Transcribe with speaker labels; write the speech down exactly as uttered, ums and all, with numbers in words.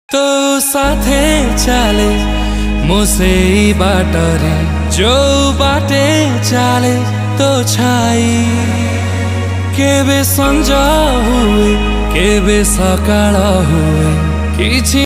Speaker 1: तो साथे चले मुसे बाटरे जो बाटे चले तो छाई केबे संजा हुए केबे सकाळ हुए किछि